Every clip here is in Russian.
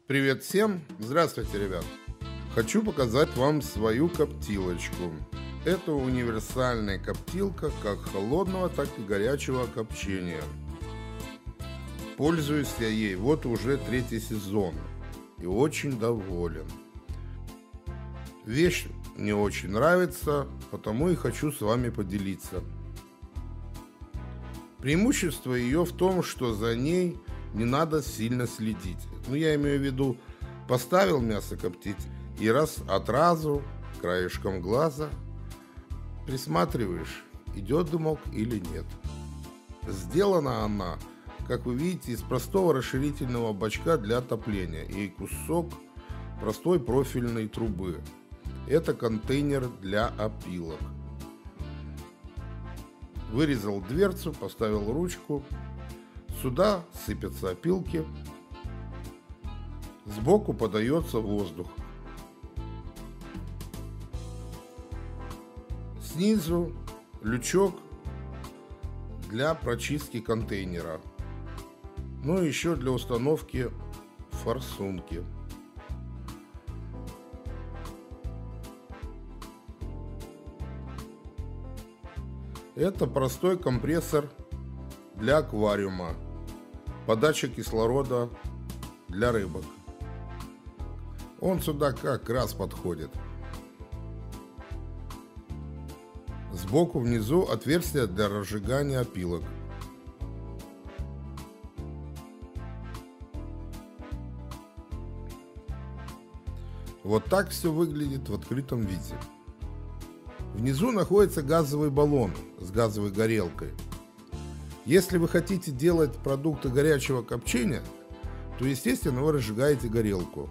Привет всем! Здравствуйте, ребят! Хочу показать вам свою коптилочку. Это универсальная коптилка как холодного, так и горячего копчения. Пользуюсь я ей вот уже третий сезон и очень доволен. Вещь мне очень нравится, потому и хочу с вами поделиться. Преимущество ее в том, что за ней не надо сильно следить. Я имею в виду, поставил мясо коптить и раз от разу, краешком глаза, присматриваешь, идет дымок или нет. Сделана она, как вы видите, из простого расширительного бачка для отопления и кусок простой профильной трубы. Это контейнер для опилок. Вырезал дверцу, поставил ручку. Сюда сыпятся опилки. Сбоку подается воздух. Снизу лючок для прочистки контейнера. Ну и еще для установки форсунки. Это простой компрессор для аквариума. Подача кислорода для рыбок. Он сюда как раз подходит. Сбоку внизу отверстие для разжигания опилок. Вот так все выглядит в открытом виде. Внизу находится газовый баллон с газовой горелкой. Если вы хотите делать продукты горячего копчения, то, естественно, вы разжигаете горелку.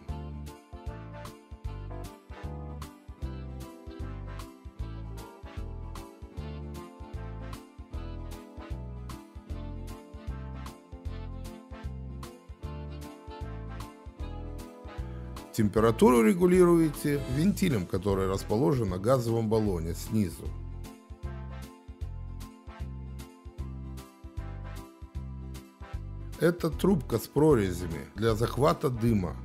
Температуру регулируете вентилем, который расположен на газовом баллоне снизу. Это трубка с прорезями для захвата дыма.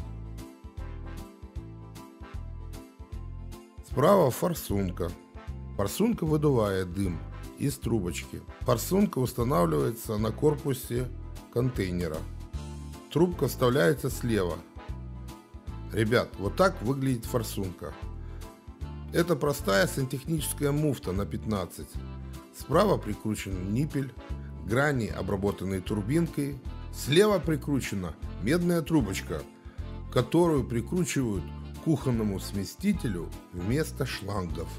Справа форсунка. Форсунка выдувает дым из трубочки. Форсунка устанавливается на корпусе контейнера. Трубка вставляется слева. Ребят, вот так выглядит форсунка. Это простая сантехническая муфта на 15. Справа прикручен ниппель, грани обработанной турбинкой. Слева прикручена медная трубочка, которую прикручивают к кухонному смесителю вместо шлангов.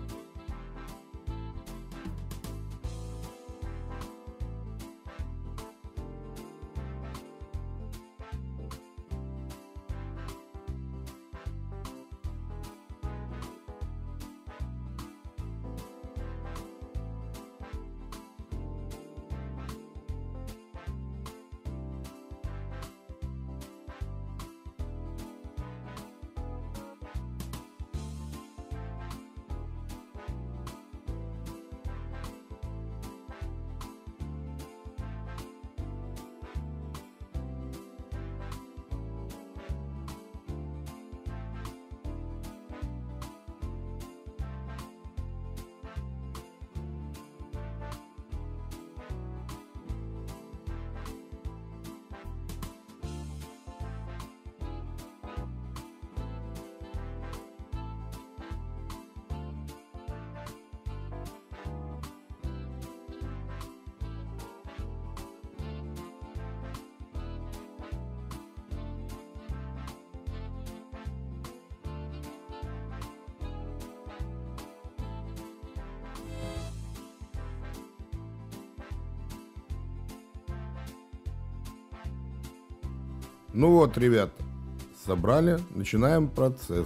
Ну вот, ребят, собрали, начинаем процесс.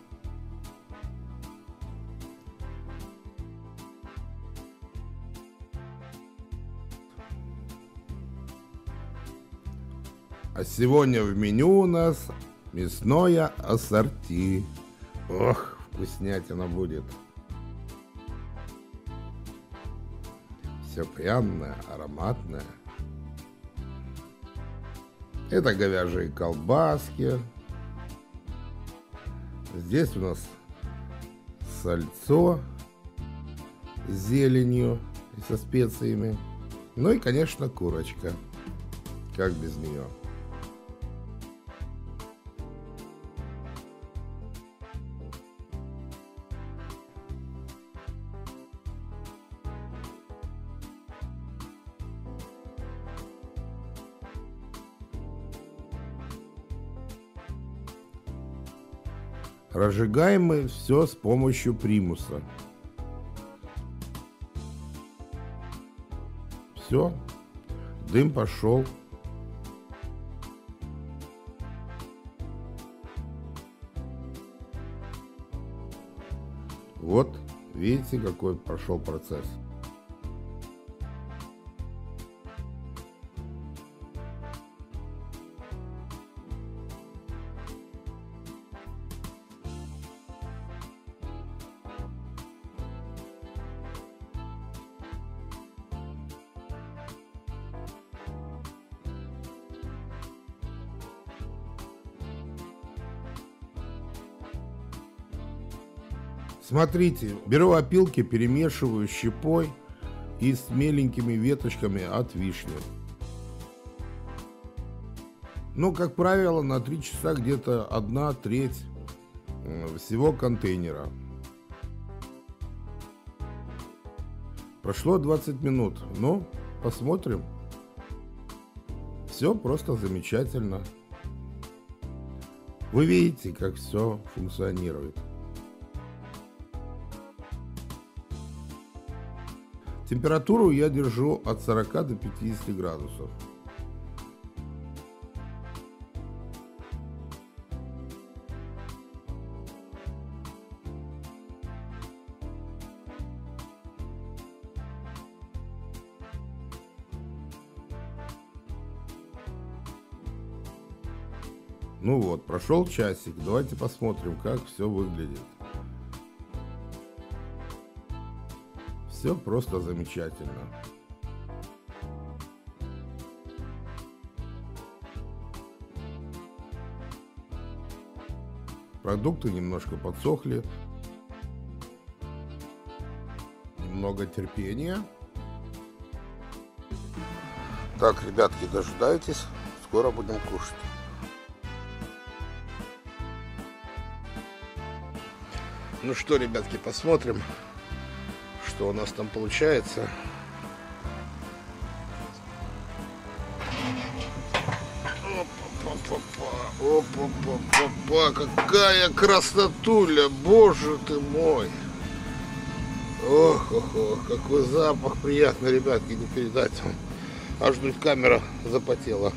А сегодня в меню у нас мясное ассорти. Ох, вкуснятина будет. Все пряное, ароматное. Это говяжьи колбаски. Здесь у нас сальцо с зеленью и со специями. Ну и, конечно, курочка. Как без нее? Разжигаем мы все с помощью примуса. Все, дым пошел. Вот, видите, какой прошел процесс. Смотрите, беру опилки, перемешиваю с щепой и с меленькими веточками от вишни. Ну, как правило, на 3 часа где-то 1/3 всего контейнера. Прошло 20 минут. Ну, посмотрим. Все просто замечательно. Вы видите, как все функционирует. Температуру я держу от 40 до 50 градусов. Ну вот, прошел часик. Давайте посмотрим, как все выглядит. Все просто замечательно. Продукты немножко подсохли. Немного терпения. Так, ребятки, дожидайтесь. Скоро будем кушать. Ну что, ребятки, посмотрим, что у нас там получается. Опа, какая красотуля, боже ты мой. Ох, какой запах приятный, ребятки, не передать вам. Аж тут камера запотела.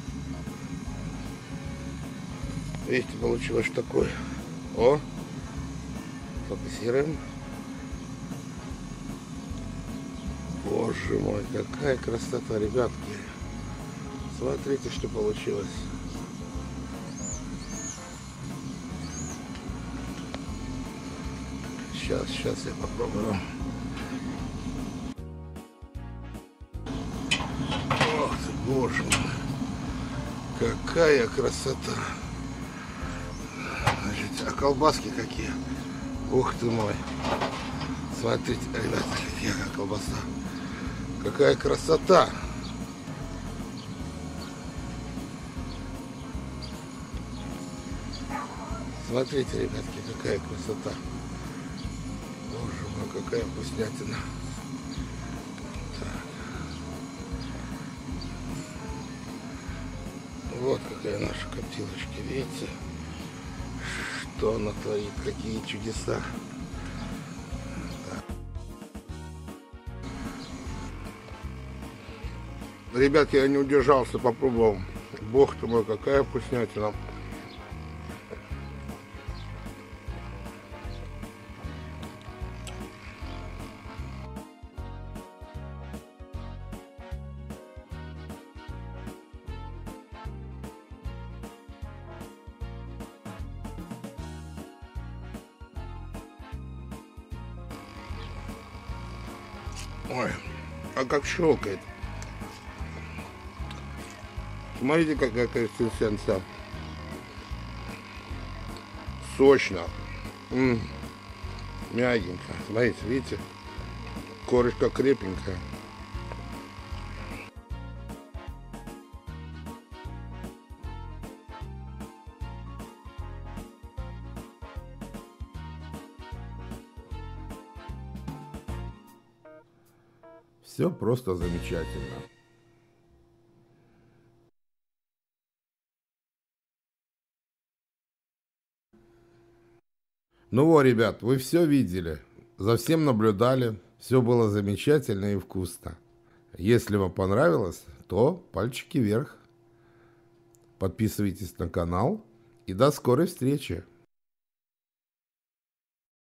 Видите, получилось такое. О, фокусируем. Боже мой, какая красота, ребятки. Смотрите, что получилось. Сейчас я попробую. Ох ты, боже мой. Какая красота. Значит, а колбаски какие? Ух ты мой. Смотрите, ребята, какая колбаса. Какая красота. Смотрите, ребятки, какая красота. Боже мой, какая вкуснятина. Так. Вот какая наша коптилочка, видите? Что она творит, какие чудеса. Так. Ребятки, я не удержался, попробовал. Бог ты мой, какая вкуснятина. Ой, а как щелкает. Смотрите, какая консистенция. Сочно. Мягенько. Смотрите, видите? Корочка крепенькая. Все просто замечательно. Ну вот, ребят, вы все видели, за всем наблюдали, все было замечательно и вкусно. Если вам понравилось, то пальчики вверх. Подписывайтесь на канал и до скорой встречи.